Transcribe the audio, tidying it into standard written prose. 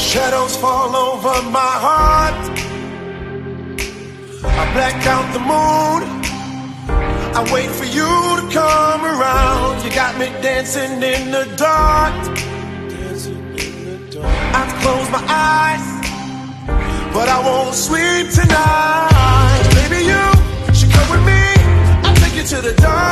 Shadows fall over my heart. I black out the moon. I wait for you to come around. You got me dancing in the dark. I've closed my eyes, but I won't sleep tonight. Baby, you should come with me. I'll take you to the dark.